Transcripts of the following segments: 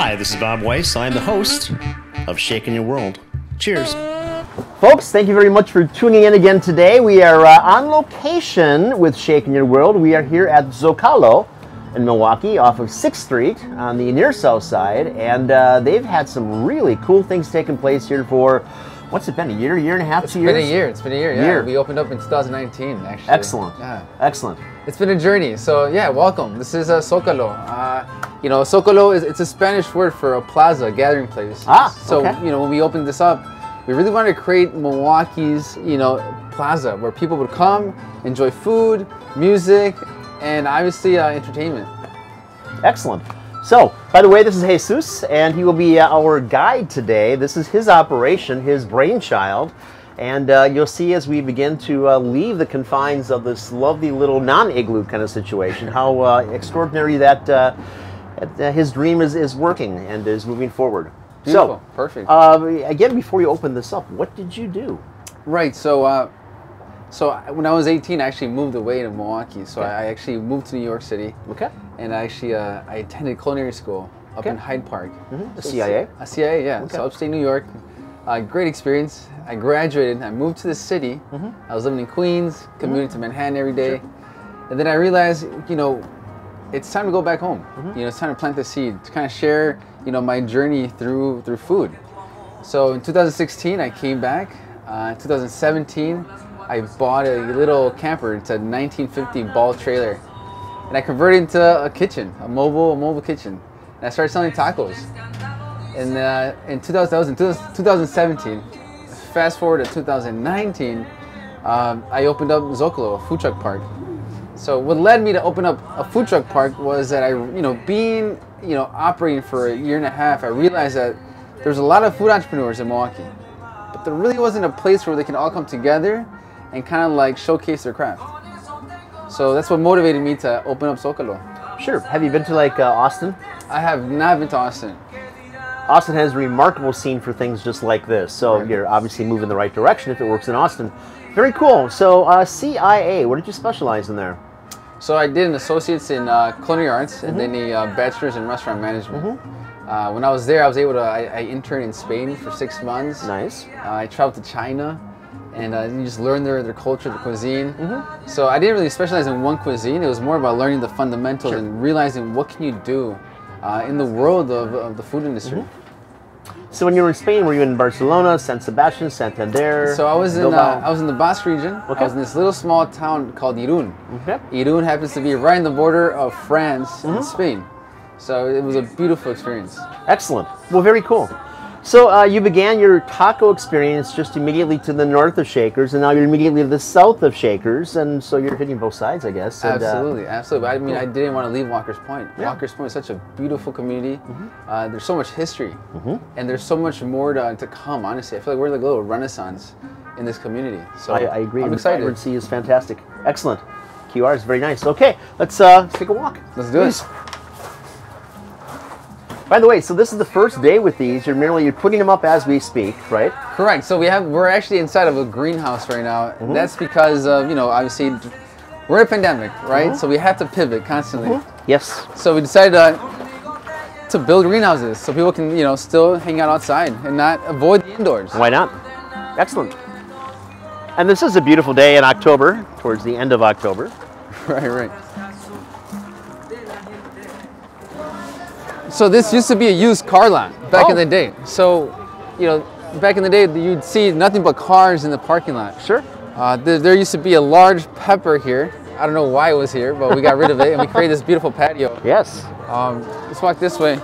Hi, this is Bob Weiss. I'm the host of Shaking Your World. Cheers. Folks, thank you very much for tuning in again today. We are on location with Shaking Your World. We are here at Zocalo in Milwaukee off of 6th Street on the near south side, and they've had some really cool things taking place here for, what's it been, a year and a half, 2 years? It's been a year, yeah. We opened up in 2019, actually. Excellent. Yeah. Excellent. It's been a journey, so yeah, welcome. This is Zocalo. Zocalo it's a Spanish word for a plaza, a gathering place. So, okay. When we opened this up, we really wanted to create Milwaukee's, plaza where people would come, enjoy food, music, and obviously entertainment. Excellent. So, by the way, this is Jesus, and he will be our guide today. This is his operation, his brainchild, and you'll see as we begin to leave the confines of this lovely little non-igloo kind of situation, how extraordinary that his dream is working and is moving forward. Beautiful. So, perfect. Again, before you open this up, what did you do? Right. So when I was 18, I actually moved away to Milwaukee. So I actually moved to New York City. Okay. And I attended Culinary School up in Hyde Park. A CIA? A CIA, yeah. Okay. So upstate New York. Great experience. I graduated. I moved to the city. I was living in Queens, commuting to Manhattan every day. And then I realized, it's time to go back home. It's time to plant the seed, to kind of share, my journey through food. So in 2016, I came back. In 2017, I bought a little camper. It's a 1950 ball trailer, and I converted it into a kitchen, a mobile kitchen. And I started selling tacos. And in 2017, fast forward to 2019, I opened up Zocalo, a food truck park. So what led me to open up a food truck park was that operating for a year and a half, I realized that there's a lot of food entrepreneurs in Milwaukee, but there really wasn't a place where they can all come together and kind of like showcase their craft. So that's what motivated me to open up Zocalo. Sure. Have you been to Austin? I have not been to Austin. Austin has a remarkable scene for things just like this, so you're obviously moving in the right direction if it works in Austin. Very cool. So CIA, what did you specialize in there? So I did an associate's in culinary arts and then a bachelor's in restaurant management. When I was there, I interned in Spain for 6 months. Nice. I traveled to China, and you just learn their culture, their cuisine. So I didn't really specialize in one cuisine. It was more about learning the fundamentals and realizing what can you do in the world of the food industry. So when you were in Spain, were you in Barcelona, San Sebastian, Santander? So I was in the Basque region. I was in this little small town called Irún. Irún happens to be right on the border of France and Spain. So it was a beautiful experience. Excellent. Well, very cool. So you began your taco experience just immediately to the north of Shakers, and now you're immediately to the south of Shakers, and so you're hitting both sides, I guess. And, absolutely. I mean, I didn't want to leave Walker's Point. Walker's Point is such a beautiful community. There's so much history, and there's so much more to come, honestly. I feel like we're like a little renaissance in this community. So I agree. I'm excited. The vibrancy is fantastic. Excellent. QR is very nice. Okay, let's take a walk. Let's do it. By the way, so this is the first day with these. You're putting them up as we speak, right? Correct. So we're actually inside of a greenhouse right now. That's because obviously we're in a pandemic, right? So we have to pivot constantly. Yes. So we decided to build greenhouses so people can still hang out outside and not avoid the indoors. Why not? Excellent. And this is a beautiful day in October, towards the end of October. Right. So this used to be a used car lot back in the day. So, back in the day, you'd see nothing but cars in the parking lot. Sure. There used to be a large pepper here. I don't know why it was here, but we got rid of it and we created this beautiful patio. Yes. Let's walk this way.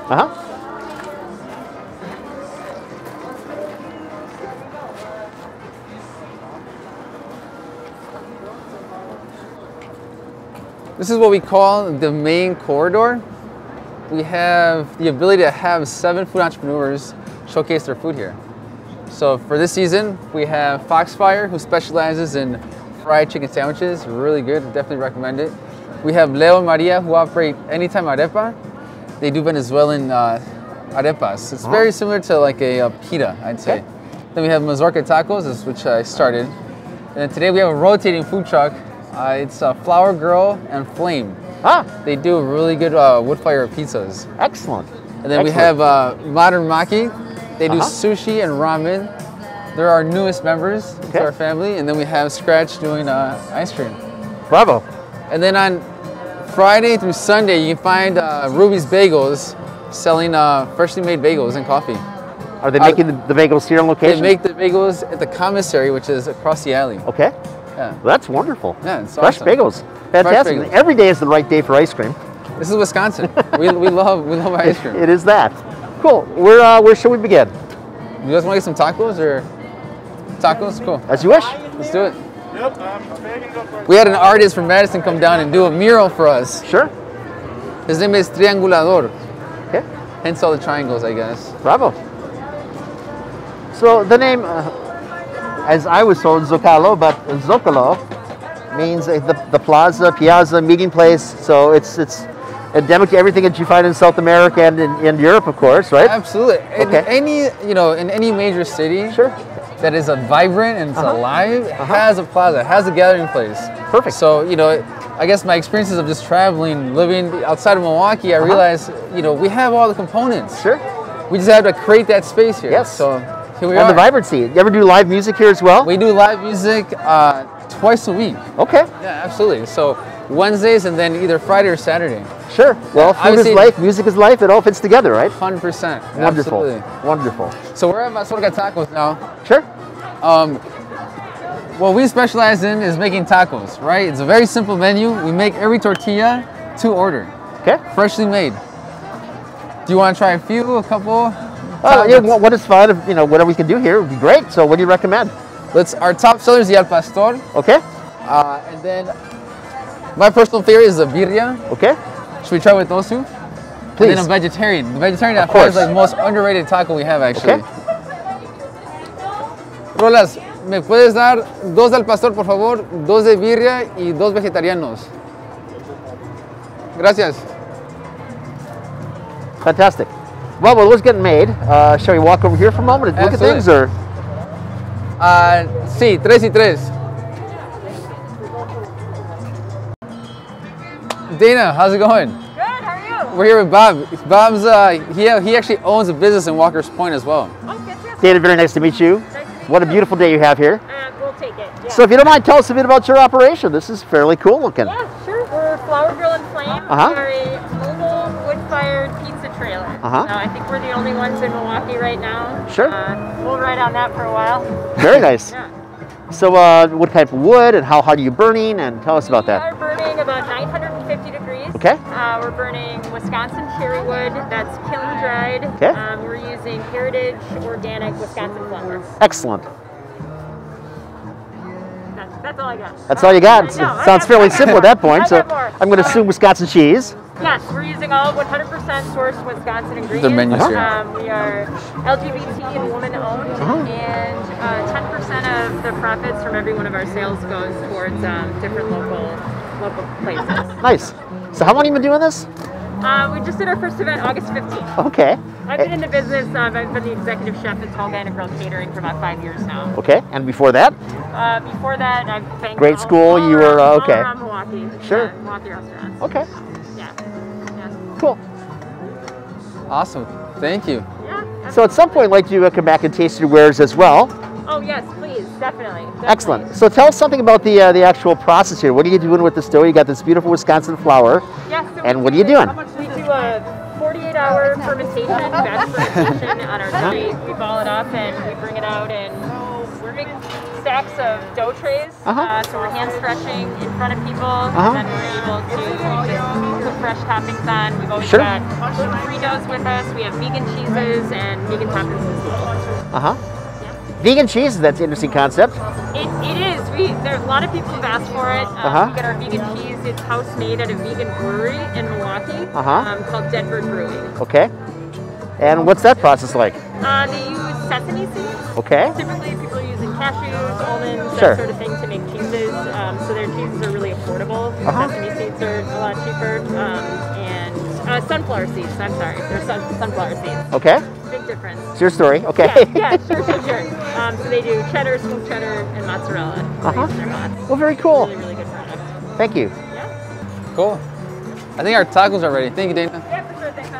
This is what we call the main corridor. We have the ability to have 7 food entrepreneurs showcase their food here. So for this season, we have Foxfire, who specializes in fried chicken sandwiches. Really good, definitely recommend it. We have Leo and Maria, who operate Anytime Arepa. They do Venezuelan arepas. It's very similar to like a pita, I'd say. Then we have Mazorca tacos, which I started. And then today we have a rotating food truck. It's Flower Girl and Flame. They do really good wood fire pizzas. Excellent. And then we have Modern Maki. They do sushi and ramen. They're our newest members to our family. And then we have Scratch doing ice cream. Bravo. And then on Friday through Sunday, you can find Ruby's Bagels selling freshly made bagels and coffee. Are they making the bagels here on location? They make the bagels at the commissary, which is across the alley. Okay. Yeah. Well, that's wonderful. Yeah, it's Fresh awesome. bagels. Fantastic. Fresh bagels. Every day is the right day for ice cream. This is Wisconsin. we love ice cream. It is that. Cool. Where should we begin? You guys want to get some tacos or tacos? Cool. As you wish. Let's do it. We had an artist from Madison come down and do a mural for us. Sure. His name is Triangulador. Okay. Hence all the triangles, I guess. Bravo. So the name, as I was told, Zocalo, but Zocalo means the plaza, piazza, meeting place. So it's endemic to everything that you find in South America and in Europe, of course, right? Absolutely. Okay. In any major city Sure. that is a vibrant and it's alive, has a plaza, has a gathering place. Perfect. So, I guess my experiences of just traveling, living outside of Milwaukee, I realized, we have all the components. Sure. We just have to create that space here. Yes. So here we And are. the vibrancy. You ever do live music here as well? We do live music twice a week. Okay. Yeah, absolutely. So Wednesdays and then either Friday or Saturday. Sure. Well, food is life, music is life. It all fits together, right? 100%. Wonderful. Absolutely. Wonderful. So we're at Mazorca Tacos now. Sure. What we specialize in is making tacos, right? It's a very simple menu. We make every tortilla to order. Okay. Freshly made. Do you want to try a couple? Yeah, what is fine? Whatever we can do here would be great. So what do you recommend? Our top seller is the al pastor. Okay. And then my personal favorite is the birria. Okay. Should we try with those two? Please. And then a vegetarian. The vegetarian Of I find is course. like the most underrated taco we have actually. Okay. Rolas, ¿me puedes dar 2 al pastor, por favor? 2 de birria y 2 vegetarianos. Gracias. Fantastic. Well, while those getting made, shall we walk over here for a moment and look at things, or? Sí, 3 y 3. Dana, how's it going? Good, how are you? We're here with Bob. Bob's, he actually owns a business in Walker's Point as well. Oh, fantastic. Dana, very nice to meet you. Nice to meet What a beautiful day you have here. We'll take it. Yeah. So if you don't mind, tell us a bit about your operation. This is fairly cool looking. Yeah, sure. We're Flour Grill and Flame. Uh-huh. We are a mobile wood-fired pizza trailer. Uh-huh. I think we're the only ones in Milwaukee right now. Sure. We'll ride on that for a while. Very nice. Yeah. So what type of wood and how hot are you burning? And tell us about We that. are burning about 950 degrees. Okay. We're burning Wisconsin cherry wood that's kiln dried. Okay. We're using heritage organic Wisconsin flour. Excellent. That's all I got. That's all you got. No, It sounds fairly simple at that point. I So got more. I'm going to assume Wisconsin cheese. Yes, we're using all 100% sourced Wisconsin ingredients. The menus here. We are LGBT and woman-owned, and 10% of the profits from every one of our sales goes towards different local places. Nice. So how long have you been doing this? We just did our first event August 15th. Okay. I've been in the business. I've been the executive chef at Tall Guy and Grill Catering for about 5 years now. Okay. And before that? Before that, I've been Grade school, you were, okay. all around Milwaukee. Sure. Yeah, Milwaukee restaurants. Okay. Yeah. Yeah. Cool. Awesome. Thank you. Yeah. So at some point, I'd like you to come back and taste your wares as well. Oh yes, please, definitely. Excellent. So tell us something about the actual process here. What are you doing with this dough? You got this beautiful Wisconsin flour. Yes. So And what are you doing? We do a 48-hour fermentation, batch fermentation on our tree. We ball it up and we bring it out, and we're making stacks of dough trays. So we're hand stretching in front of people, and then we're able to just put fresh toppings on. We've always got gluten-free doughs with us. We have vegan cheeses and vegan toppings as well. Vegan cheese, that's an interesting concept. It is. There's a lot of people who've asked for it. We get our vegan cheese. It's house made at a vegan brewery in Milwaukee called Denver Brewing. Okay. And what's that process like? They use sesame seeds. Okay. Typically, people are using cashews, almonds, Sure. that sort of thing to make cheeses. So their cheeses are really affordable. Sesame seeds are a lot cheaper. And sunflower seeds. I'm sorry, they're sunflower seeds. Okay. Big difference. It's your story. Okay. Yeah, sure. So they do cheddar, smoked cheddar, and mozzarella. In their pots. Well, very cool. Really, really good product. Thank you. Yeah. Cool. I think our tacos are ready. Thank you, Dana. Yeah, for sure. Thanks, man.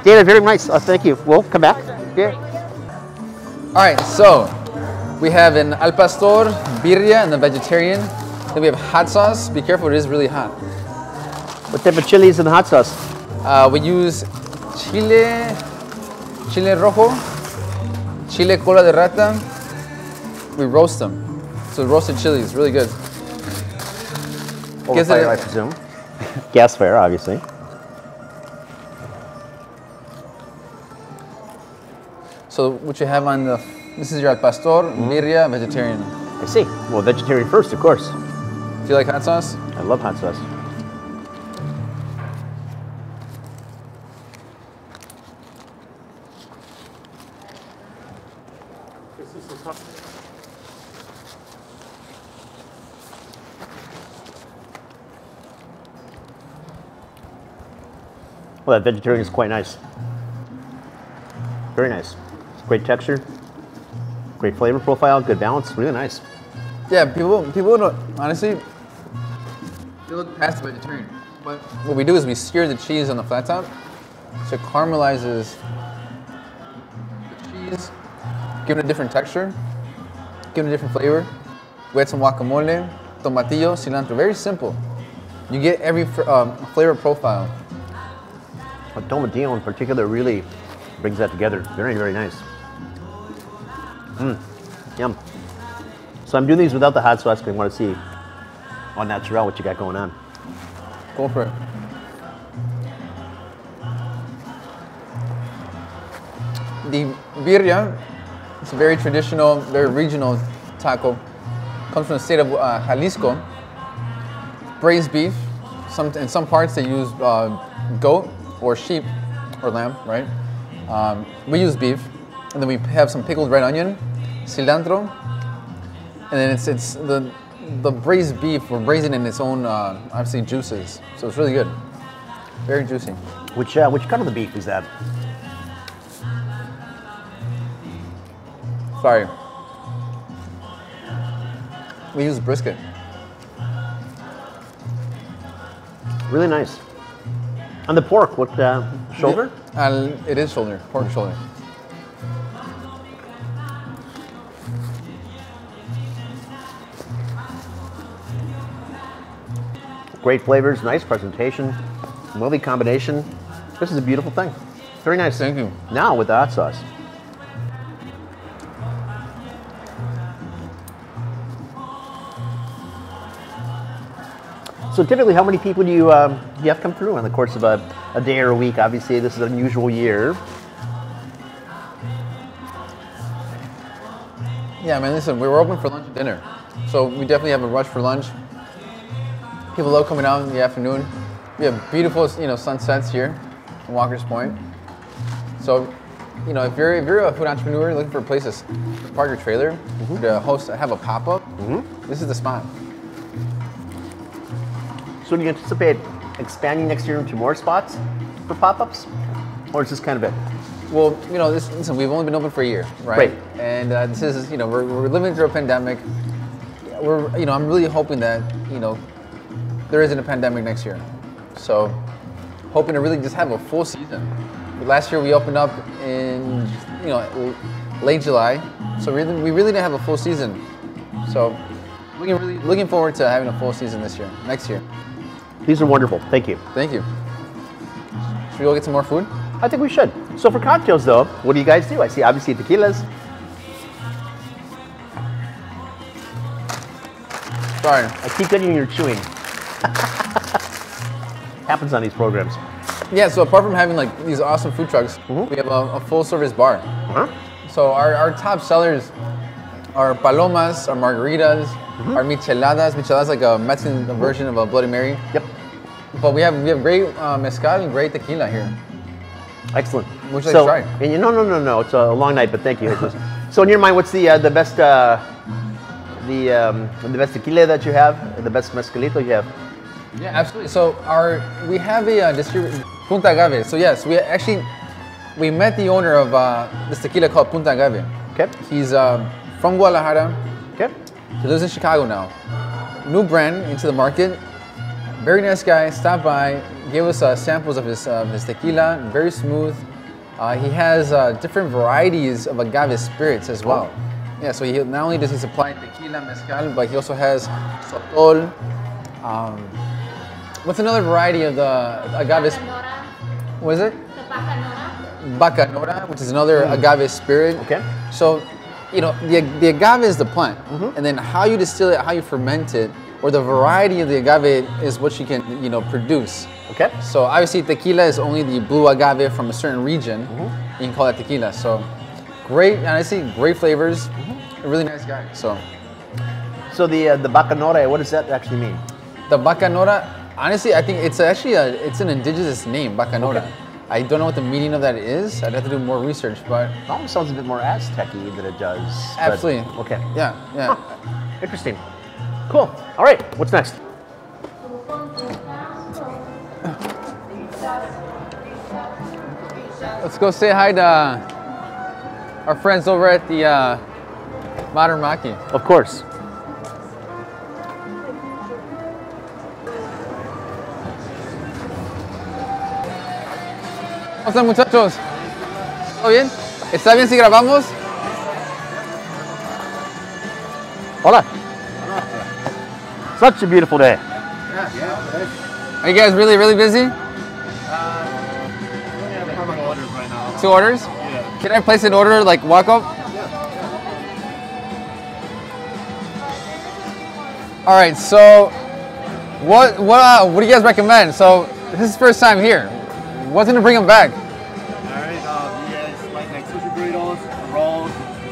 Dana, very nice. Thank you. We'll come back. Yeah. All right, so we have an al pastor, birria, and the vegetarian. Then we have hot sauce. Be careful, it is really hot. What type of chilies in the hot sauce? We use chile rojo, chile cola de rata. We roast them. So roasted chilies, really good. Over fire, I presume. Gas fire, obviously. So what you have on the, this is your al pastor, birria, vegetarian. I see. Well, vegetarian first, of course. Do you like hot sauce? I love hot sauce. Well, that vegetarian is quite nice. Very nice. Great texture, great flavor profile, good balance, really nice. Yeah, people don't, honestly, they look past the vegetarian. But what we do is we sear the cheese on the flat top, so it caramelizes the cheese, give it a different texture, give it a different flavor. We add some guacamole, tomatillo, cilantro, very simple. You get every flavor profile. A tomatillo in particular really brings that together. Very, very nice. Yum. So I'm doing these without the hot sauce because I want to see on natural what you got going on. Go for it. The birria, it's a very traditional, very regional taco. Comes from the state of Jalisco. Braised beef. In some parts they use goat or sheep or lamb, right? We use beef, and then we have some pickled red onion, cilantro, and then it's the braised beef. We're braising in its own obviously juices, so it's really good, very juicy. Which cut of the beef is that? Sorry, we use brisket. Really nice. And the pork, what shoulder? It is shoulder, pork shoulder. Great flavors, nice presentation, lovely combination. This is a beautiful thing. Very nice. Thank you. Now with the hot sauce. So typically, how many people do you have come through in the course of a day or a week? Obviously, this is an unusual year. Yeah, man, listen, we were open for lunch and dinner. So we definitely have a rush for lunch. People love coming out in the afternoon. We have beautiful, sunsets here in Walker's Point. So, if you're a food entrepreneur looking for a place to park your trailer, to have a pop-up, this is the spot. So do you anticipate expanding next year into more spots for pop-ups? Or is this kind of it? Well, listen, we've only been open for a year, right? And this is, we're living through a pandemic. I'm really hoping that, there isn't a pandemic next year. So, hoping to really just have a full season. Last year we opened up in, late July. So we really didn't have a full season. So, looking forward to having a full season next year. These are wonderful. Thank you. Thank you. Should we go get some more food? I think we should. So for cocktails, though, what do you guys do? I see obviously tequilas. Sorry. I keep getting your chewing. Happens on these programs. Yeah, so apart from having these awesome food trucks, we have a full service bar. So our top sellers are palomas, our margaritas, our micheladas. Micheladas like a Mexican version of a Bloody Mary. Yep. But we have great mezcal and great tequila here. Excellent. Would you like to try? And no. It's a long night, but thank you. So in your mind, what's the best the best tequila that you have? The best mezcalito you have? Yeah, absolutely. So we have a distributor, Punta Agave. So yes, we met the owner of this tequila called Punta Agave. Okay. He's from Guadalajara. Okay. He lives in Chicago now. New brand into the market. Very nice guy. Stopped by, gave us samples of his tequila. Very smooth, He has different varieties of agave spirits as well. Yeah, so he not only does he supply tequila, mezcal, but he also has sotol. What's another variety of the agave? What is it? The bacanora. Bacanora, which is another agave spirit. Okay. So, you know, the agave is the plant, and then how you distill it, how you ferment it, or the variety of the agave is what you can, you know, produce. Okay. So obviously tequila is only the blue agave from a certain region. You can call that tequila. So great, honestly, great flavors. A really nice guy. So the bacanora, what does that actually mean? the bacanora, honestly, I think it's actually it's an indigenous name, bacanora. Okay. I don't know what the meaning of that is. I'd have to do more research, but It almost sounds a bit more Aztec-y than it does. but- absolutely. Okay. Yeah. Interesting. Cool. All right. What's next? Let's go say hi to our friends over at the Modern Maki. Of course. ¿Cómo están, muchachos? ¿Todo bien? ¿Está bien si grabamos? Hola. Such a beautiful day. Are you guys really, really busy? Orders right now. 2 orders? Yeah. Can I place an order, like walk up? All right, so what do you guys recommend? So this is first time here. What's gonna bring them back? All right. You guys like sushi burritos, rolls.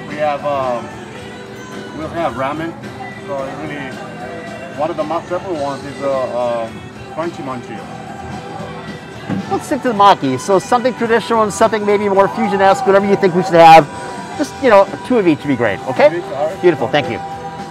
We'll have ramen. So really, one of the most popular ones is crunchy munchie. Let's stick to the maki. So something traditional and something maybe more fusion-esque, whatever you think we should have. Just, 2 of each would be great, okay? Two of each, all right. Beautiful, thank you.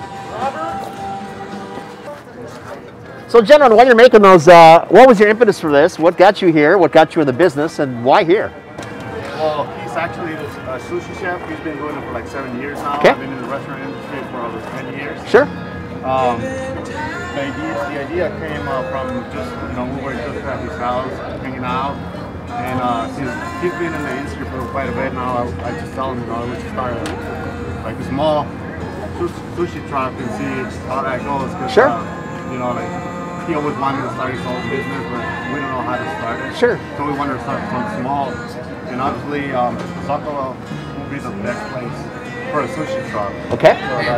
So, gentlemen, while you're making those, what was your impetus for this? What got you here? What got you in the business? And why here? Well, he's actually a sushi chef. He's been doing it for like 7 years now. Okay. I've been in the restaurant industry for over 10 years. Sure. The idea came from just, we were just at his house, hanging out. And since he's been in the industry for quite a bit now, I just tell him, we should start like a small sushi truck and see how that goes. 'Cause, Sure. He always wanted to start his own business, but we don't know how to start it. Sure. So we wanted to start from small. And obviously, Zocalo will be the best place for a sushi truck. Okay.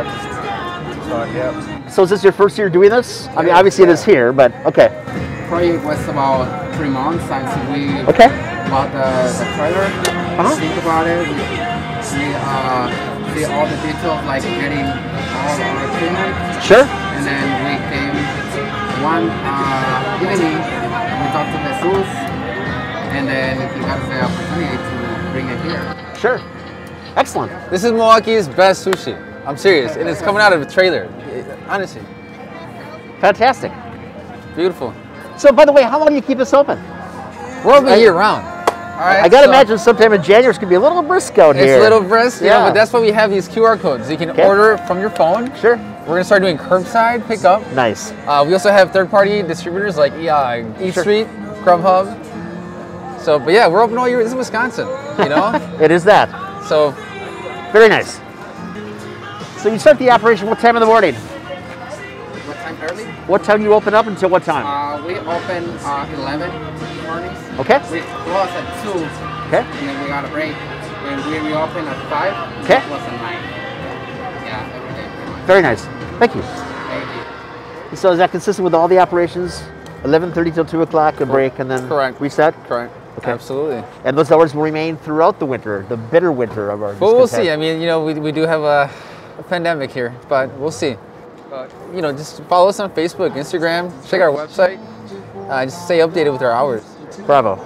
So is this your first year doing this? I mean, obviously it is here, but okay. Project was about 3 months since we Okay. bought the trailer. Think about it. We see all the details, like getting all our equipment. Sure. And then we came one evening, we talked to Jesus, and then he got the opportunity to bring it here. Sure. Excellent. This is Milwaukee's best sushi. I'm serious, and it's coming out of a trailer. Honestly, Fantastic. beautiful. So, by the way, how long do you keep this open? We're open year round. All right. I gotta so imagine sometime in January it's gonna be a little brisk out here. it's a little brisk, Yeah. but that's why we have these QR codes. You can Okay. order from your phone. Sure. We're gonna start doing curbside pickup. Nice. We also have third-party distributors like Eatery, Grubhub. So, but yeah, we're open all year. This is Wisconsin, It is that. So, Very nice. So you start the operation what time in the morning? What time early? What time do you open up until what time? We open 11 mornings. Okay. We close at 2, Okay. and then we got a break. When we reopen at 5, Okay. we close at 9. Yeah, every day pretty much. Very nice. Thank you. Thank you. So is that consistent with all the operations? 11:30 till 2 o'clock, a break, and then Correct. reset? correct. Okay. Absolutely. And those hours will remain throughout the winter, the bitter winter of our But we'll see. discontent. I mean, we do have a pandemic here, but we'll see. But, just follow us on Facebook, Instagram, check our website. Just stay updated with our hours. Bravo.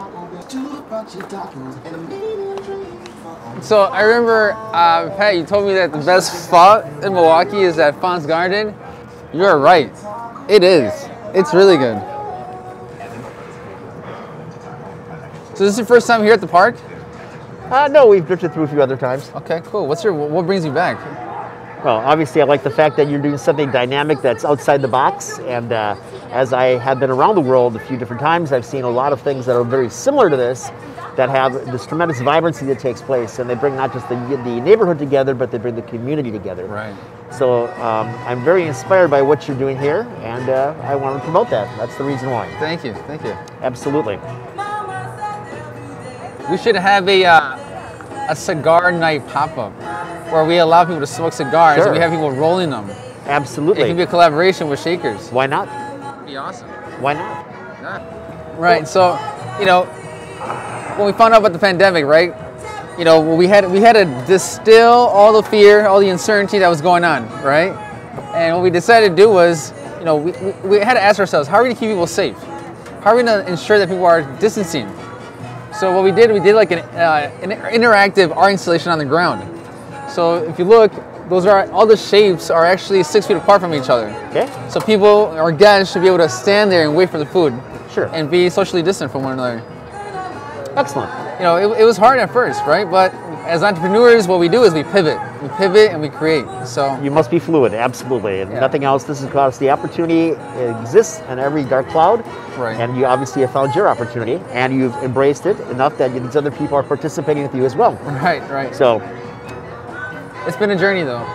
So I remember, Pat, you told me that the best spot in Milwaukee is at Font's Garden. You're right. It is. It's really good. So this is your first time here at the park? No, we've drifted through a few other times. Okay, cool. What brings you back? Well, obviously, I like the fact that you're doing something dynamic that's outside the box. And as I have been around the world a few different times, I've seen a lot of things that are very similar to this. that have this tremendous vibrancy that takes place, and they bring not just the neighborhood together, but they bring the community together. Right. So I'm very inspired by what you're doing here, and I want to promote that. That's the reason why. Thank you. Thank you. Absolutely. We should have a cigar night pop-up where we allow people to smoke cigars Sure. and we have people rolling them. Absolutely. It could be a collaboration with Shakers. Why not? That'd be awesome. Why not? Yeah. Right. So, you know, when we found out about the pandemic, right? You know, we had to distill all the fear, all the uncertainty that was going on, right? And what we decided to do was, you know, we had to ask ourselves, how are we going to keep people safe? How are we going to ensure that people are distancing? So what we did like an interactive art installation on the ground. So if you look, all the shapes are actually 6 feet apart from each other. Okay. So people, our guests, should be able to stand there and wait for the food. Sure. And be socially distant from one another. Excellent. You know, it was hard at first, right? But as entrepreneurs, what we do is we pivot. We pivot and we create. So You must be fluid, absolutely. And Yeah. nothing else. This is because the opportunity exists in every dark cloud. Right. And you obviously have found your opportunity, and you've embraced it enough that these other people are participating with you as well. Right. So, It's been a journey, though.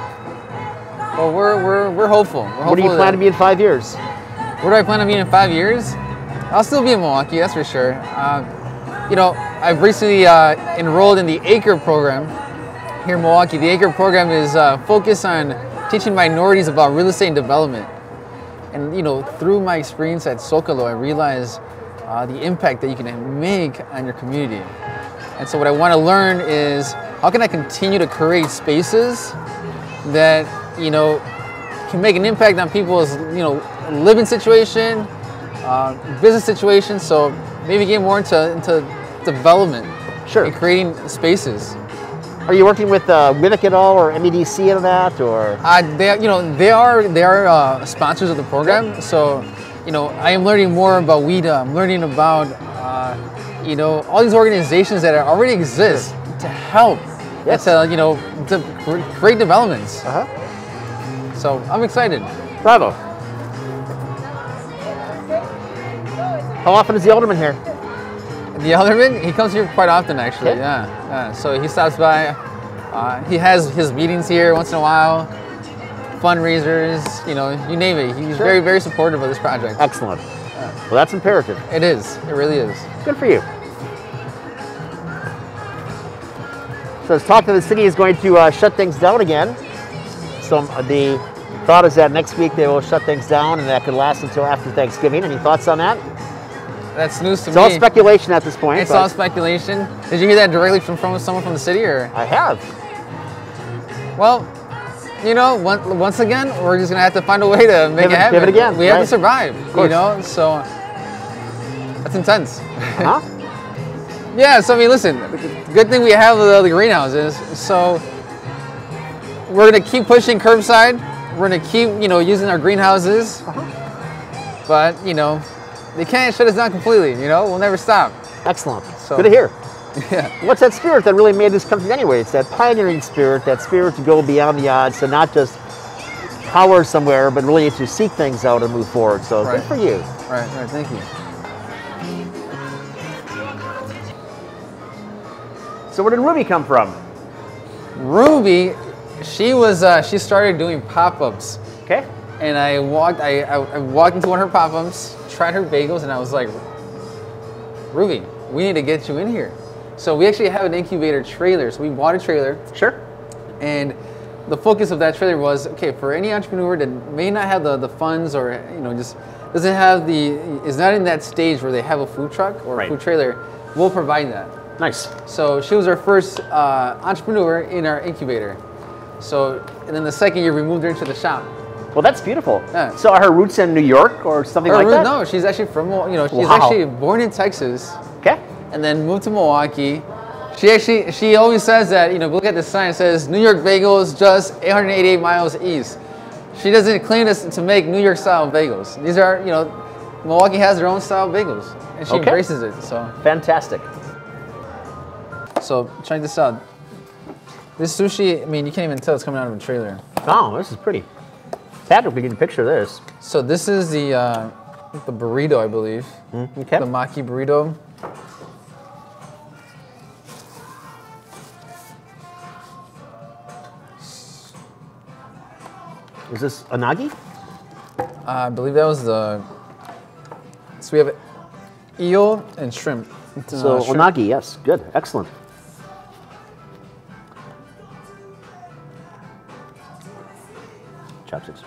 But we're hopeful. what do you plan to be in 5 years? Where do I plan to be in 5 years? I'll still be in Milwaukee, that's for sure. You know, I've recently enrolled in the ACRE program here in Milwaukee. The ACRE program is focused on teaching minorities about real estate and development. And you know, through my experience at Zocalo, I realized the impact that you can make on your community. And so what I want to learn is, how can I continue to create spaces that, you know, can make an impact on people's, you know, living situation, business situation. So maybe get more into development. Sure. And creating spaces. Are you working with WIVIC at all, or MEDC in that, or? They are sponsors of the program. So, you know, I am learning more about WIDA. I'm learning about, you know, all these organizations that already exist to help. Yes. To, you know, to create developments. Uh-huh. So I'm excited. Bravo. How often is the alderman here? The alderman, he comes here quite often, actually. Okay. Yeah. So he stops by. He has his meetings here once in a while, fundraisers, you know, you name it. He's Sure. very, very supportive of this project. Excellent. Well, that's imperative. It is. It really is. Good for you. So as talk to the city is going to shut things down again. So the thought is that next week they will shut things down, and that could last until after Thanksgiving. Any thoughts on that? That's news to It's me. all speculation at this point. It's but all speculation. Did you hear that directly from someone from the city, or? I have. Well, you know, once again, we're just gonna have to find a way to make it happen. Pivot again, We have right. to survive. Of course. You know, so that's intense. Huh? Yeah. So I mean, listen. Good thing we have the greenhouses. So we're gonna keep pushing curbside. We're gonna keep, you know, using our greenhouses. But you know, they can't shut us down completely. You know, we'll never stop. Excellent. So- Good to hear. Yeah. What's that spirit that really made this country anyway? It's that pioneering spirit, that spirit to go beyond the odds, to not just power somewhere, but really to seek things out and move forward. So Right. good for you. Right. Thank you. So where did Ruby come from? Ruby, she started doing pop-ups, Okay. and I walked into one of her pop-ups, tried her bagels, and I was like, Ruby, we need to get you in here. So we actually have an incubator trailer. So we bought a trailer, Sure. and the focus of that trailer was, okay, for any entrepreneur that may not have the funds, or you know, just doesn't have is not in that stage where they have a food truck or Right. a food trailer, we'll provide that. Nice. So she was our first entrepreneur in our incubator. So, and then the second year we moved her into the shop. Well, that's beautiful. Yeah. So are her roots in New York or something like that? No, she's actually from, you know, she's Wow. actually born in Texas Okay. and then moved to Milwaukee. She always says that, you know, look at the sign, it says New York Bagels, just 888 miles east. She doesn't claim to make New York style bagels. These are, you know, Milwaukee has their own style bagels, and she Okay. embraces it. Fantastic. So check this out. This sushi, I mean, you can't even tell it's coming out of a trailer. Oh, this is pretty. Patrick, we get a picture of this. So this is the burrito, I believe. Okay. The maki burrito. Is this anagi? I believe that was the. So we have eel and shrimp. So Shrimp. unagi, yes, good, excellent. Chopsticks.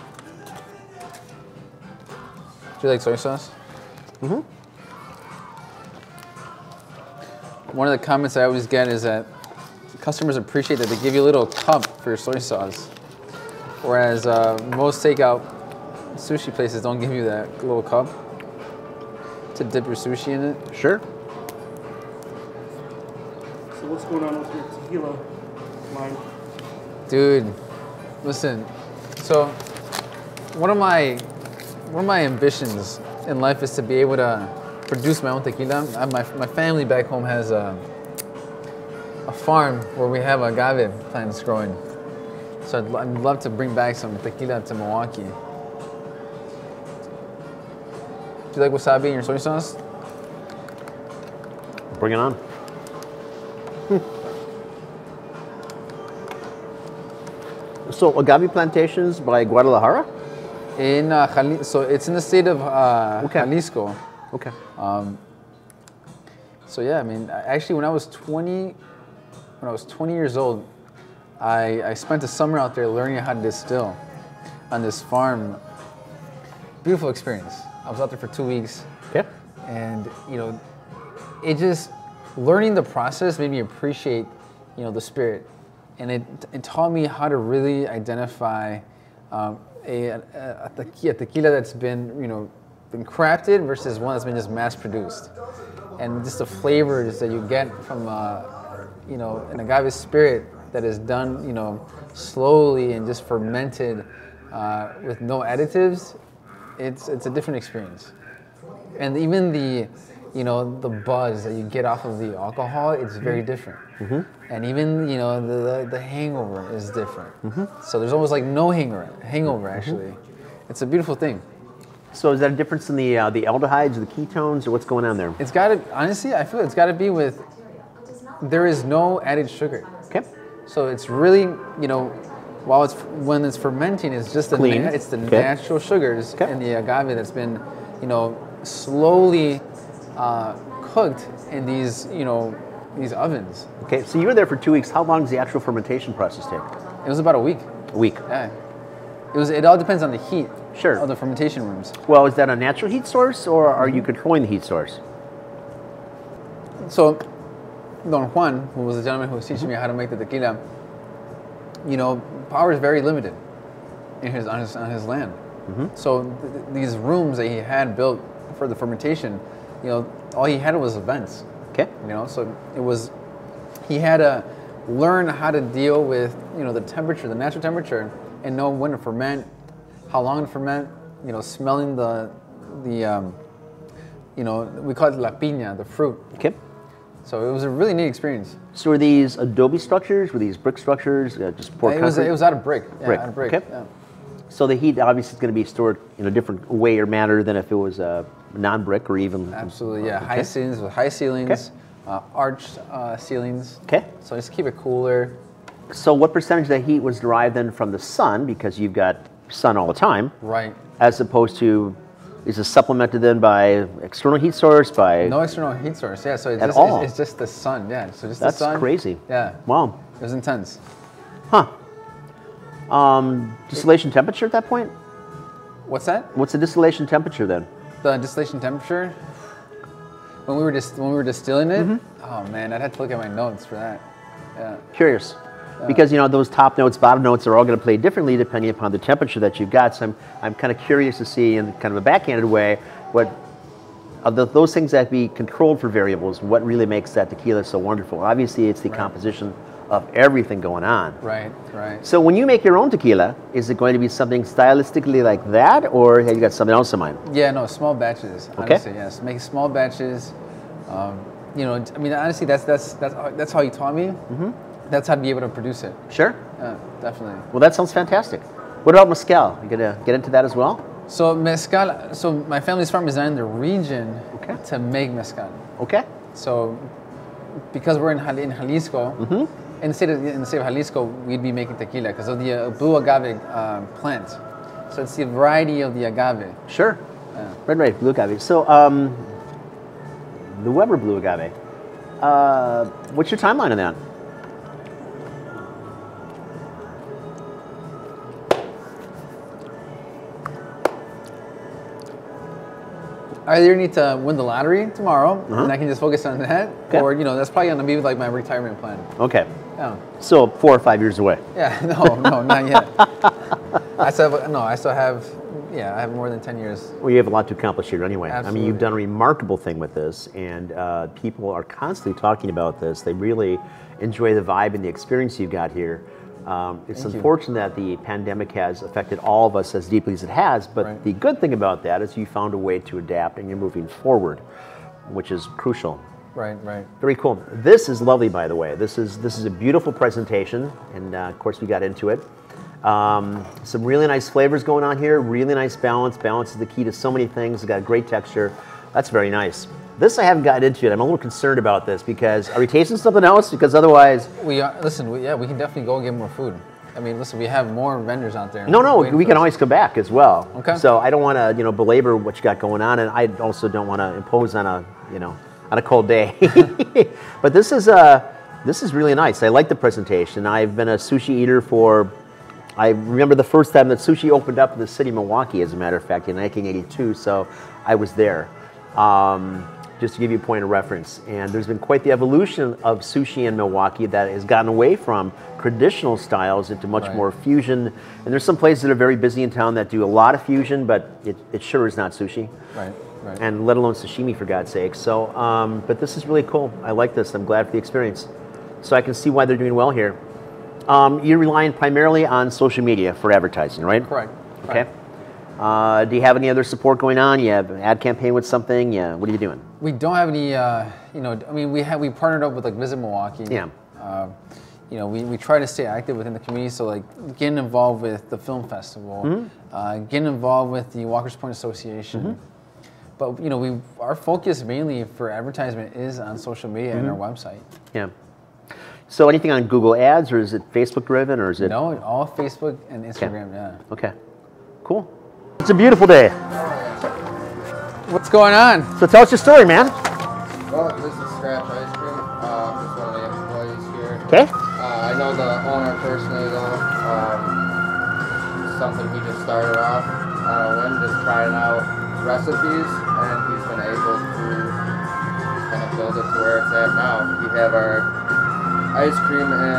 Do you like soy sauce? Mm-hmm. One of the comments I always get is that customers appreciate that they give you a little cup for your soy sauce, whereas most takeout sushi places don't give you that little cup to dip your sushi in it. Sure. So what's going on with your tequila line? Dude, listen. So one of my ambitions in life is to be able to produce my own tequila. My family back home has a farm where we have agave plants growing. So I'd love to bring back some tequila to Milwaukee. Do you like wasabi in your soy sauce? Bring it on. So agave plantations by Guadalajara? In so it's in the state of Jalisco. Okay. So yeah, I mean, actually, when I was 20 years old, I spent a summer out there learning how to distill on this farm. Beautiful experience. I was out there for 2 weeks. Okay. And you know, it just learning the process made me appreciate, you know, the spirit, and it taught me how to really identify a tequila that's been, you know, been crafted versus one that's been just mass produced, and just the flavors that you get from you know, an agave spirit that is done, you know, slowly and just fermented with no additives. It's a different experience, and even the, you know, the buzz that you get off of the alcohol, it's very different. Mm-hmm. And even, you know, the hangover is different. Mm-hmm. So there's almost like no hangover actually. Mm-hmm. It's a beautiful thing. So is that a difference in the aldehydes or the ketones, or what's going on there? It's got to, honestly, I feel it's got to be with, there is no added sugar. Okay. So it's really, you know, when it's fermenting, it's just clean. It's the natural sugars in the agave that's been, you know, slowly cooked in these, you know, these ovens. Okay, so you were there for 2 weeks. How long does the actual fermentation process take? It was about a week. A week. Yeah. It all depends on the heat. Sure. Of the fermentation rooms. Well, is that a natural heat source, or are you controlling the heat source? So, Don Juan, who was the gentleman who was teaching me how to make the tequila, you know, power is very limited on his land. Mm-hmm. So these rooms that he had built for the fermentation, you know, all he had was vents. Okay. You know, so he had to learn how to deal with, you know, the temperature, the natural temperature, and know when to ferment, how long to ferment. You know, smelling the you know, we call it la piña, the fruit. Okay. So it was a really neat experience. So were these adobe structures? Were these brick structures? Just poured concrete? It was out of brick. Yeah, brick. Out of brick. Okay. Yeah. So the heat obviously is going to be stored in a different way or manner than if it was non-brick or even... Absolutely, yeah. Okay. High ceilings with high ceilings, arched ceilings. Okay. So just keep it cooler. So what percentage of the heat was derived then from the sun, because you've got sun all the time? Right. As opposed to, is it supplemented then by external heat source, by... No external heat source, yeah. So it's just the sun, yeah. So just That's the sun. That's crazy. Yeah. Wow. It was intense. Huh. Distillation temperature at that point? What's that? What's the distillation temperature then? The distillation temperature? When we were distilling it? Mm-hmm. Oh man, I'd have to look at my notes for that. Yeah. Curious. Because, you know, those top notes, bottom notes are all going to play differently depending upon the temperature that you've got. So I'm kind of curious to see, in kind of a backhanded way, what of those things that be controlled for variables, what really makes that tequila so wonderful. Obviously, it's the composition of everything going on. Right, right. So when you make your own tequila, is it going to be something stylistically like that, or have you got something else in mind? Yeah, no, small batches. Honestly, yes, make small batches. You know, I mean, honestly, that's how he taught me. Mm-hmm. That's how to be able to produce it. Sure. Yeah, definitely. Well, that sounds fantastic. What about mezcal? You gonna get into that as well? So mezcal. So my family's farm is in the region to make mezcal. Okay. So because we're in Jalisco, in the state of Jalisco, we'd be making tequila because of the blue agave plant. So it's the variety of the agave. Sure. Yeah. Red, blue agave. So, the Weber blue agave. What's your timeline on that? I either need to win the lottery tomorrow, and I can just focus on that, Okay. or that's probably gonna be like my retirement plan. Okay. Yeah. So 4 or 5 years away. Yeah. No, not yet. I have more than 10 years. Well, you have a lot to accomplish here anyway. Absolutely. I mean, you've done a remarkable thing with this, and people are constantly talking about this. They really enjoy the vibe and the experience you've got here. It's Thank you. unfortunate that the pandemic has affected all of us as deeply as it has, but Right. the good thing about that is you found a way to adapt and you're moving forward, which is crucial. Right. Very cool. This is lovely, by the way. This is a beautiful presentation, and of course we got into it. Some really nice flavors going on here. Really nice balance. Balance is the key to so many things. It's got a great texture. That's very nice. This I haven't gotten into yet. I'm a little concerned about this because are we tasting something else? Because otherwise, We can definitely go and get more food. I mean, listen, we have more vendors out there. no, waiting we for can us. always come back as well. Okay. So I don't want to belabor what you got going on, and I also don't want to impose on a cold day. But this is really nice. I like the presentation. I've been a sushi eater I remember the first time that sushi opened up in the city of Milwaukee, as a matter of fact, in 1982, so I was there. Just to give you a point of reference. And there's been quite the evolution of sushi in Milwaukee that has gotten away from traditional styles into much Right. more fusion. And there's some places that are very busy in town that do a lot of fusion, but it sure is not sushi. Right. And let alone sashimi, for God's sake. So, but this is really cool. I like this. I'm glad for the experience. So I can see why they're doing well here. You're relying primarily on social media for advertising, right? Correct. Okay. Do you have any other support going on? You have an ad campaign with something? Yeah. What are you doing? We don't have any, we partnered up with like Visit Milwaukee. Yeah. We try to stay active within the community, so like getting involved with the film festival, getting involved with the Walker's Point Association. But our focus mainly for advertisement is on social media and our website. Yeah. So anything on Google Ads, or is it Facebook driven, or is it? No, all Facebook and Instagram. Yeah. Okay. Cool. It's a beautiful day. What's going on? So tell us your story, man. Well, this is Scratch Ice Cream. Just one of the employees here. Okay. I know the owner personally, though. Something he just started off on a whim, just trying out recipes, and he's been able to kind of build it to where it's at now. We have our ice cream in,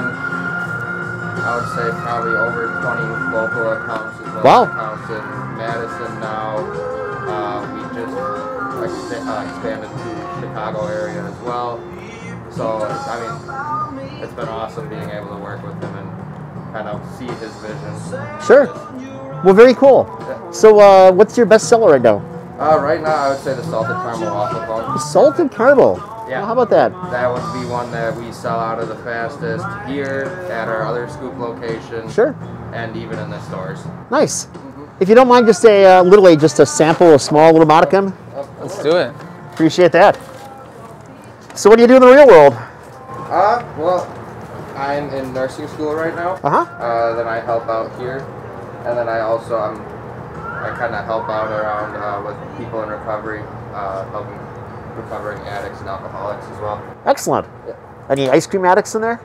I would say, probably over 20 local accounts as well Wow. as accounts in Madison now. We just expanded to Chicago area as well. So, I mean, it's been awesome being able to work with him and kind of see his vision. Sure. Well, very cool. So what's your best seller right now? Right now, I would say the salted caramel waffle cone. Salted caramel. Yeah. Well, how about that? That would be one that we sell out of the fastest here at our other scoop location. Sure. And even in the stores. Nice. If you don't mind, just literally just a sample, a small little modicum. Let's do it. Appreciate that. So what do you do in the real world? Well, I'm in nursing school right now. Then I help out here, and then I kind of help out around with people in recovery, helping recovering addicts and alcoholics as well. Excellent. Yeah. Any ice cream addicts in there?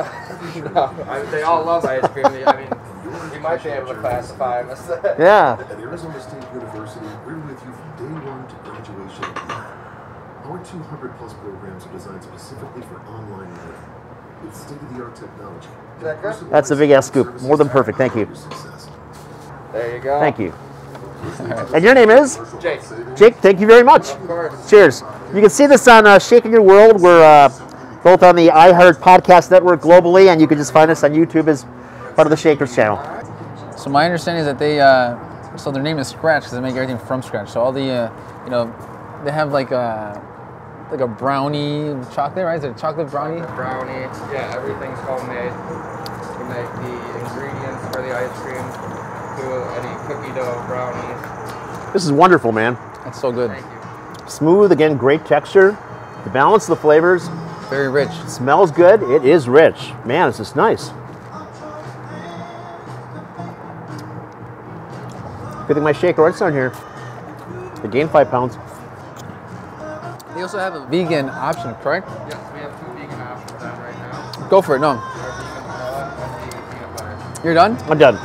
They all love ice cream. I mean, you might be able to classify them as that. Yeah. At Arizona State University, we're with you from day one to graduation. Our 200 plus programs are designed specifically for online learning with state-of-the-art technology. Is that good? That's a big ass scoop. More than perfect. Thank you. There you go. Thank you. And your name is? Jake. Jake, thank you very much. Of course. Cheers. You can see this on Shaking Your World. We're both on the iHeart Podcast Network globally, and you can just find us on YouTube as part of the Shakers channel. So my understanding is that they, so their name is Scratch because they make everything from scratch. So all the, they have like a brownie chocolate, right? Is it a chocolate brownie? Brownie. Yeah, everything's homemade. We make the ingredients for the ice cream, do any cookie dough, brownies. This is wonderful, man. That's so good. Thank you. Smooth, again, great texture. The balance of the flavors. Very rich. Smells good. It is rich. Man, it's just nice. Good thing my shaker rights on here. I gained 5 pounds. They also have a vegan option, correct? Yes, we have 2 vegan options on right now. Go for it. No. Our vegan vanilla and the peanut butter. You're done? I'm done.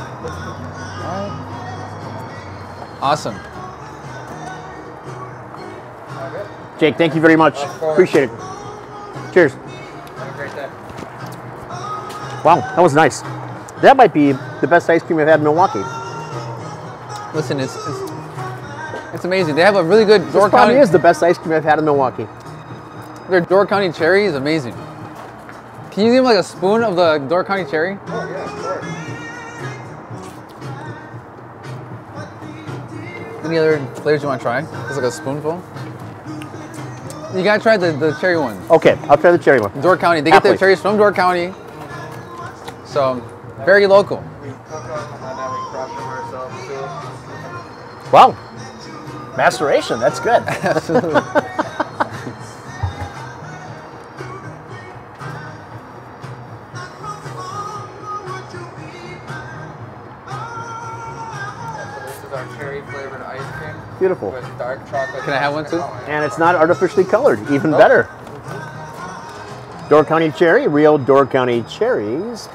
Awesome. Jake, thank you very much. Appreciate it. Cheers. Have a great day. Wow, that was nice. That might be the best ice cream I've had in Milwaukee. Listen, it's amazing. They have a really good Door This probably County. is the best ice cream I've had in Milwaukee. Their Door County cherry is amazing. Can you give me like a spoon of the Door County cherry? Oh, yeah, of course. Any other flavors you want to try? Just like a spoonful. You gotta try the cherry one. Okay, I'll try the cherry one. Door County. They get Happily. their cherries from Door County. So, very local. We cook them and then we crush them ourselves too. Wow. Maceration, that's good. Absolutely. This is our cherry flavored ice cream Beautiful. with dark chocolate. Can I have one too? And it's not artificially colored, even better. Door County cherry, real Door County cherries.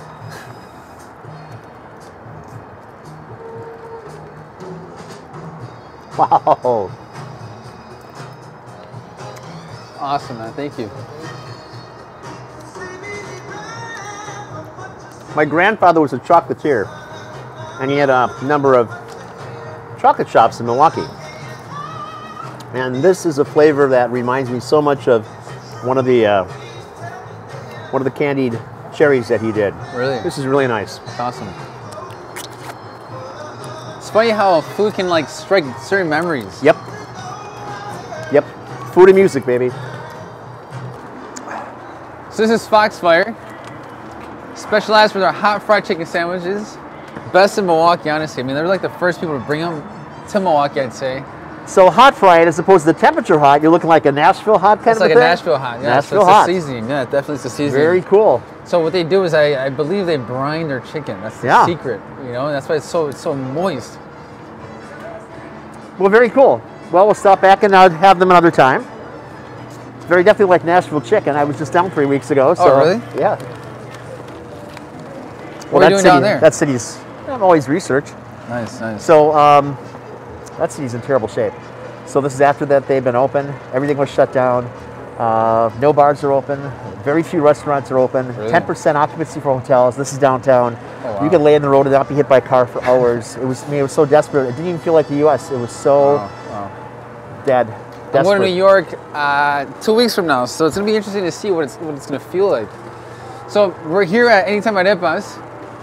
Wow. Awesome, man. Thank you. My grandfather was a chocolatier, and he had a number of chocolate shops in Milwaukee. And this is a flavor that reminds me so much of one of the candied cherries that he did. Really? This is really nice. It's awesome. It's funny how food can like strike certain memories. Yep. Yep. Food and music, baby. So this is Foxfire. Specialized for their hot fried chicken sandwiches. Best in Milwaukee, honestly. I mean, they're like the first people to bring them to Milwaukee, I'd say. So hot fried, as opposed to the temperature hot, you're looking like a Nashville hot kind It's of like a a thing? Nashville hot. Yeah, Nashville it's hot. the seasoning. Yeah, definitely it's the seasoning. Very cool. So what they do is, I believe they brine their chicken. That's the Yeah. secret. You know, that's why it's so moist. Well, very cool. Well, we'll stop back and have them another time. It's very definitely like Nashville chicken. I was just down 3 weeks ago. So, Oh, really? Yeah. What are you doing down there? That city's, I'm always research. Nice, nice. So that city's in terrible shape. So this is after that they've been open. Everything was shut down. No bars are open. Very few restaurants are open. Really? 10% occupancy for hotels. This is downtown. Oh, wow. You could lay in the road and not be hit by a car for hours. It was so desperate. It didn't even feel like the U.S. It was so Wow. dead. I'm going to desperate. New York 2 weeks from now, so it's gonna be interesting to see what it's gonna feel like. So we're here at Anytime Arepas.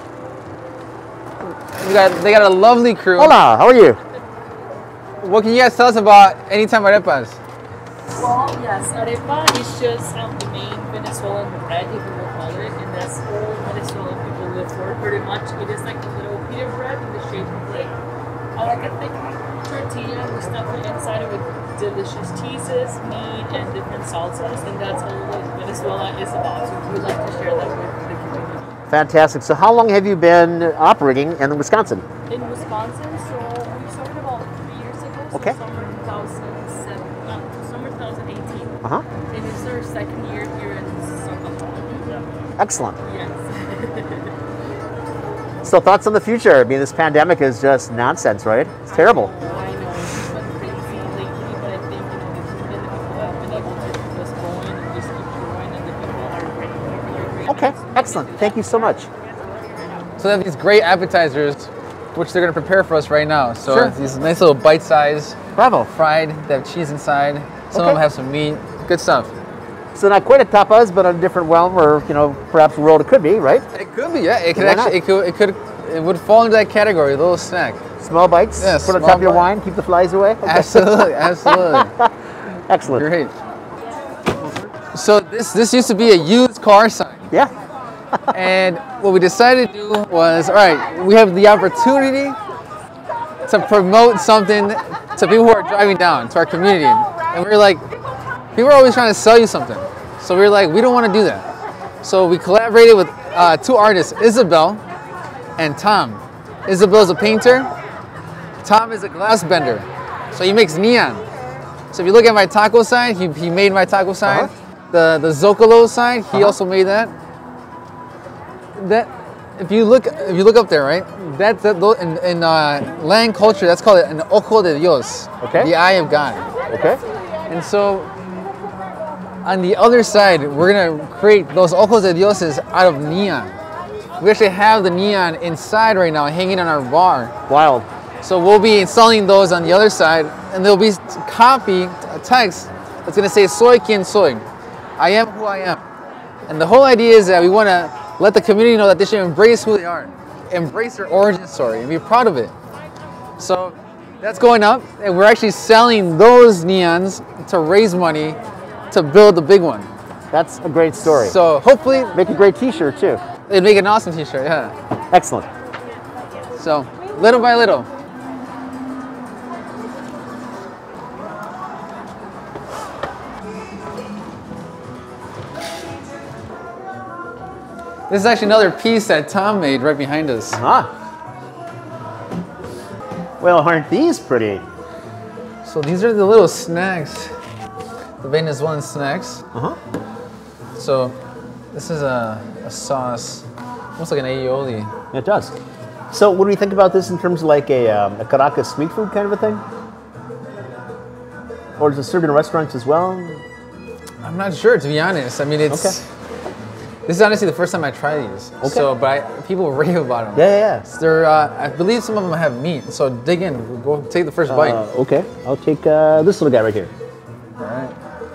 They got a lovely crew. Hola, how are you? What can you guys tell us about Anytime Arepas? Well, yes, arepa is just the main Venezuelan bread, if you will call it, and that's all Venezuelan people live for. Pretty much, it is like a little pita bread in the shape of like a thick tortilla. We stuff it inside it with delicious cheeses, meat, and different salsas, and that's all that Venezuela is about. So we like to share that with the community. Fantastic. So how long have you been operating in Wisconsin? In Wisconsin, so we started about 3 years ago. So Okay. Summer 2007, summer 2018. Uh-huh. And it's our second year here in Zocalo. Excellent. Yes. So thoughts on the future? I mean, this pandemic is just nonsense, right? It's terrible. I know it's been crazy lately, but I think the people have been able to keep us going and just keep growing, and the people are great. Okay, excellent. Thank you so much. So they have these great appetizers, which they're gonna prepare for us right now. So Sure. these nice little bite-sized, Bravo. fried. They have cheese inside. Some of Okay. them have some meat. Good stuff. So not quite a tapas, but on a different realm, or perhaps world it could be, right? It could be, yeah. It could Why not? actually, it would fall into that category, a little snack. Small bites. Yeah, Put on small top of your bite. wine. Keep the flies away. Okay. Absolutely, absolutely. Excellent. Great. So this used to be a used car sign. Yeah. And what we decided to do was, all right, we have the opportunity to promote something to people who are driving down to our community. And we were like, people are always trying to sell you something. So we were like, we don't want to do that. So we collaborated with 2 artists, Isabel and Tom. Isabel's a painter, Tom is a glass bender, so he makes neon. So if you look at my taco sign, he made my taco sign. The Zocalo sign, he also made that. That if you look up there, right? In land culture, that's called an ojo de Dios. Okay. The eye of God. Okay. And so on the other side, we're gonna create those ojos de Dioses out of neon. We actually have the neon inside right now, hanging on our bar. Wild. So we'll be installing those on the other side, and there'll be a text that's gonna say "Soy quien soy," I am who I am. And the whole idea is that we want to let the community know that they should embrace who they are, embrace their origin story, and be proud of it. So that's going up, and we're actually selling those neons to raise money to build the big one. That's a great story. So hopefully, Make a great T-shirt too. it'd make an awesome T-shirt. Yeah. Excellent. So little by little. This is actually another piece that Tom made right behind us. Well, aren't these pretty? So these are the little snacks, the Venezuelan snacks. So this is a sauce, almost like an aioli. It does. So what do we think about this in terms of like a Caracas street food kind of a thing? Or is it served in restaurants as well? I'm not sure, to be honest. I mean, it's... Okay. This is honestly the first time I try these. Okay. So, people rave about them. Yeah. They're, I believe some of them have meat. So dig in. Go take the first bite. Okay. I'll take this little guy right here. All right.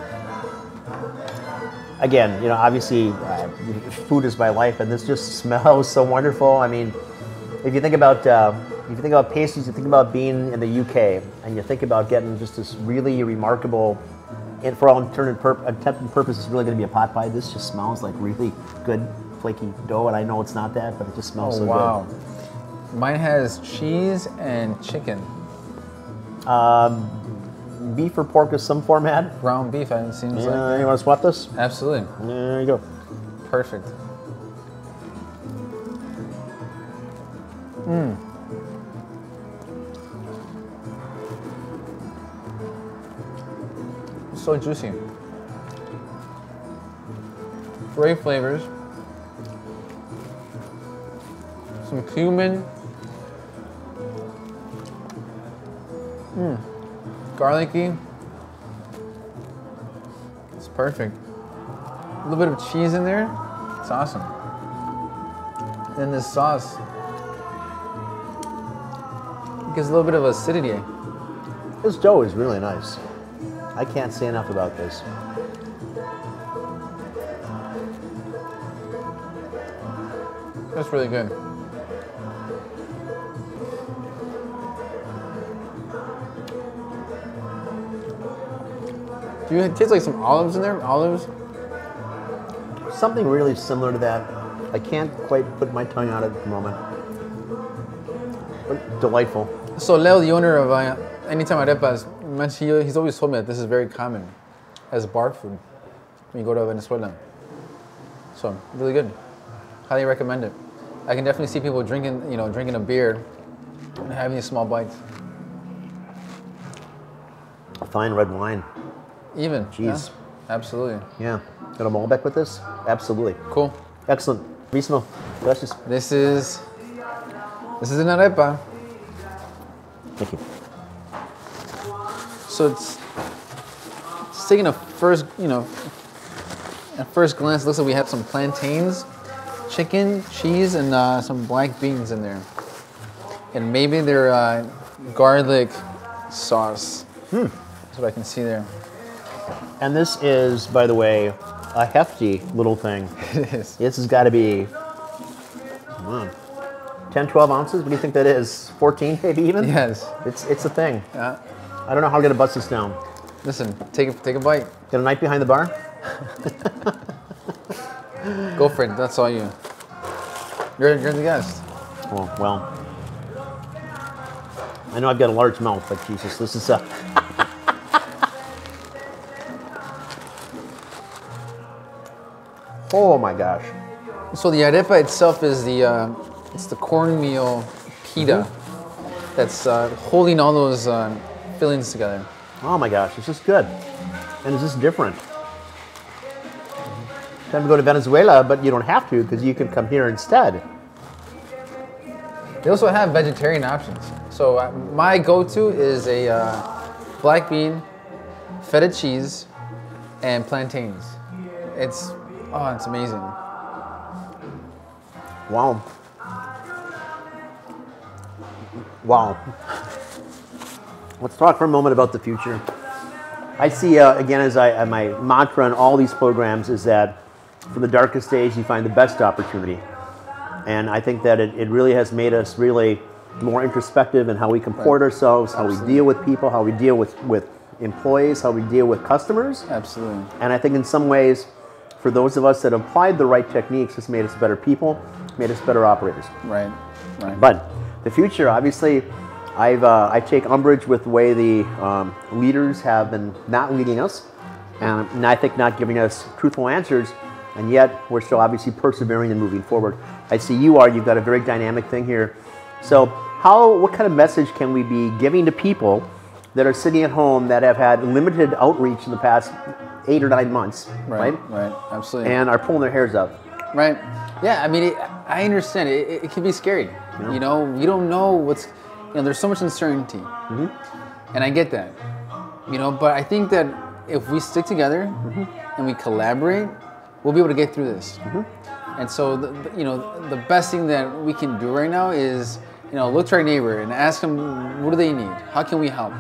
Again, obviously, food is my life, and this just smells so wonderful. I mean, if you think about pastries, you think about being in the UK, and you think about getting just this really remarkable, and for all intended purposes, it's really going to be a pot pie. This just smells like really good, flaky dough, and I know it's not that, but it just smells so wow. Mine has cheese and chicken. Beef or pork of some format. Ground beef, it seems like. You want to swap this? Absolutely. There you go. Perfect. So juicy. Great flavors. Some cumin. Garlicky. It's perfect. A little bit of cheese in there. It's awesome. And then this sauce gives a little bit of acidity. This dough is really nice. I can't say enough about this. That's really good. Do you taste like some olives in there? Olives? Something really similar to that. I can't quite put my tongue on it at the moment. But delightful. So Leo, the owner of Anytime Arepas, he's always told me that this is very common as bar food when you go to Venezuela. So really good. Highly recommend it. I can definitely see people drinking a beer and having these small bites. A fine red wine. Even. Jeez. Yeah, absolutely. Yeah. Got a Malbec with this? Absolutely. Cool. Excellent. Mismo. Gracias. This is an arepa. Thank you. So it's taking a first, at first glance, it looks like we have some plantains, chicken, cheese, and some black beans in there. And maybe they're garlic sauce. That's what I can see there. And this is, by the way, a hefty little thing. It is. This has got to be, come on, 10, 12 ounces? What do you think that is? 14 maybe even? Yes. It's a thing. Yeah. I don't know how I'm going to bust this down. Listen, take a bite. Got a night behind the bar? Go for it. That's all you. You're the guest. Oh, well. I know I've got a large mouth, but Jesus, this is oh my gosh. So the arepa itself is it's the cornmeal pita. that's holding all those fillings together. Oh my gosh, it's just good. And it's just different. Time to go to Venezuela, but you don't have to because you can come here instead. They also have vegetarian options. So my go-to is a black bean, feta cheese, and plantains. It's amazing. Wow. Wow. Let's talk for a moment about the future. I see, again, as my mantra in all these programs is that from the darkest days, you find the best opportunity. And I think that it really has made us really more introspective in how we comport ourselves, how we deal with people, how we deal with employees, how we deal with customers. Absolutely. And I think in some ways, for those of us that applied the right techniques, it's made us better people, made us better operators. Right, right. But the future, obviously, I take umbrage with the way the leaders have been not leading us, and I think not giving us truthful answers, and yet we're still obviously persevering and moving forward. I see you've got a very dynamic thing here. So what kind of message can we be giving to people that are sitting at home that have had limited outreach in the past 8 or 9 months, right? Right, absolutely. And are pulling their hairs out. Right. Yeah, I mean, I understand. It can be scary. Yeah. You know, you don't know there's so much uncertainty. Mm-hmm. And I get that. You know, but I think that if we stick together and we collaborate, we'll be able to get through this. Mm-hmm. And so, the best thing that we can do right now is, look to our neighbor and ask them, what do they need? How can we help?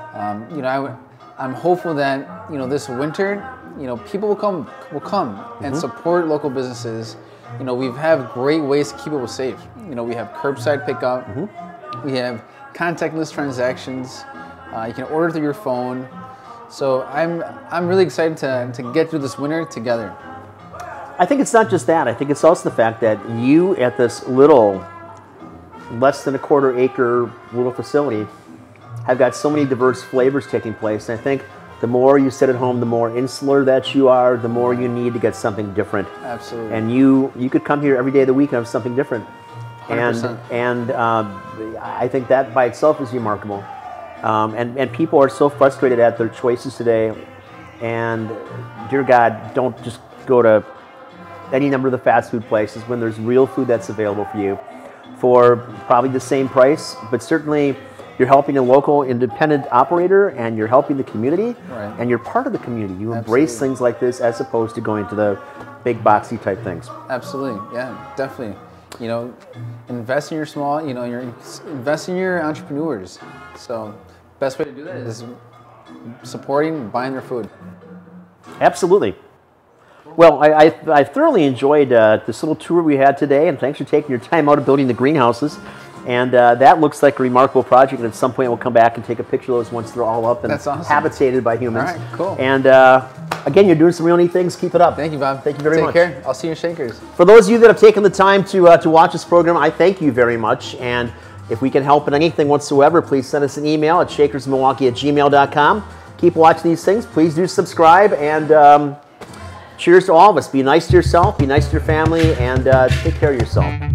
I'm hopeful that, this winter, people will come and support local businesses. We have great ways to keep people safe. We have curbside pickup. We have contactless transactions. You can order through your phone. So I'm really excited to get through this winter together. I think it's not just that. I think it's also the fact that you at this little, less than a quarter acre little facility have got so many diverse flavors taking place. And I think the more you sit at home, the more insular that you are, the more you need to get something different. Absolutely. And you could come here every day of the week and have something different. 100%. And I think that by itself is remarkable. And people are so frustrated at their choices today. And dear God, don't just go to any number of the fast food places when there's real food that's available for you for probably the same price, but certainly you're helping a local independent operator and you're helping the community, and you're part of the community. You embrace things like this as opposed to going to the big boxy type things. Absolutely, yeah, definitely. Invest in your small, invest in your entrepreneurs. So best way to do that is supporting, buying their food. Absolutely. Well, I thoroughly enjoyed this little tour we had today, and thanks for taking your time out of building the greenhouses. And that looks like a remarkable project, and at some point we'll come back and take a picture of those once they're all up and habitated by humans. All right, cool. And again, you're doing some real neat things. Keep it up. Thank you, Bob. Thank you very much. Take care. I'll see you in Shakers. For those of you that have taken the time to watch this program, I thank you very much. And if we can help in anything whatsoever, please send us an email at shakersmilwaukee@gmail.com. Keep watching these things. Please do subscribe, and cheers to all of us. Be nice to yourself, be nice to your family, and take care of yourself.